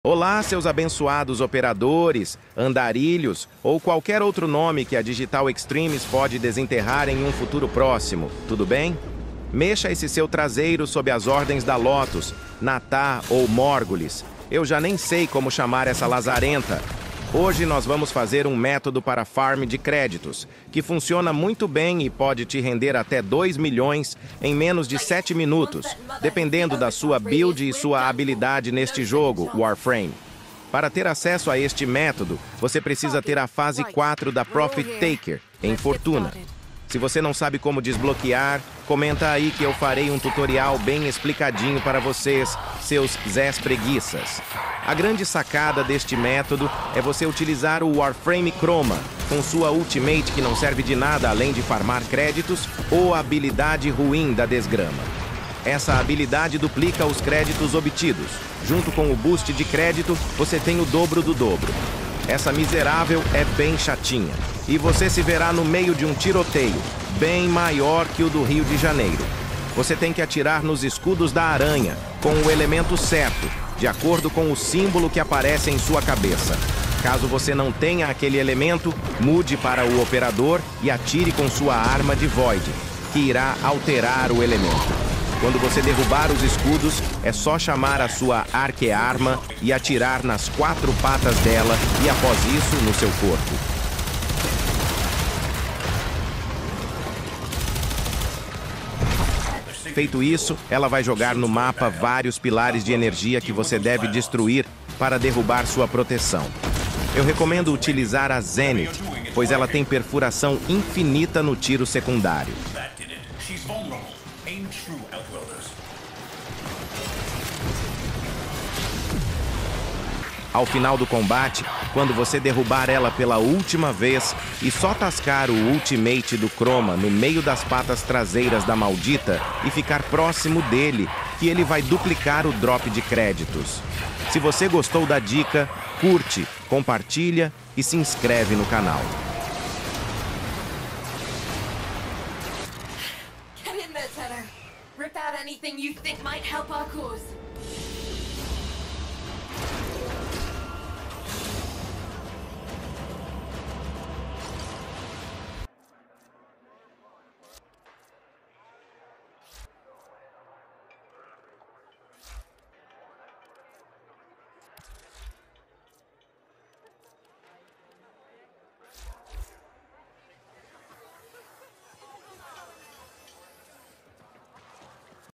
Olá, seus abençoados operadores, andarilhos ou qualquer outro nome que a Digital Extremes pode desenterrar em um futuro próximo, tudo bem? Mexa esse seu traseiro sob as ordens da Lotus, Natá ou Morgulis. Eu já nem sei como chamar essa lazarenta. Hoje nós vamos fazer um método para farm de créditos, que funciona muito bem e pode te render até 2 milhões em menos de 7 minutos, dependendo da sua build e sua habilidade neste jogo, Warframe. Para ter acesso a este método, você precisa ter a fase 4 da Profit Taker, em Fortuna. Se você não sabe como desbloquear, comenta aí que eu farei um tutorial bem explicadinho para vocês, seus Zés preguiças. A grande sacada deste método é você utilizar o Warframe Chroma, com sua ultimate que não serve de nada além de farmar créditos, ou a habilidade ruim da desgrama. Essa habilidade duplica os créditos obtidos. Junto com o boost de crédito, você tem o dobro do dobro. Essa miserável é bem chatinha. E você se verá no meio de um tiroteio, bem maior que o do Rio de Janeiro. Você tem que atirar nos escudos da aranha, com o elemento certo, de acordo com o símbolo que aparece em sua cabeça. Caso você não tenha aquele elemento, mude para o operador e atire com sua arma de Void, que irá alterar o elemento. Quando você derrubar os escudos, é só chamar a sua arquearma e atirar nas 4 patas dela e após isso no seu corpo. Feito isso, ela vai jogar no mapa vários pilares de energia que você deve destruir para derrubar sua proteção. Eu recomendo utilizar a Zenith, pois ela tem perfuração infinita no tiro secundário. Ao final do combate, quando você derrubar ela pela última vez e só tascar o ultimate do Chroma no meio das patas traseiras da maldita e ficar próximo dele, que ele vai duplicar o drop de créditos. Se você gostou da dica, curte, compartilha e se inscreve no canal.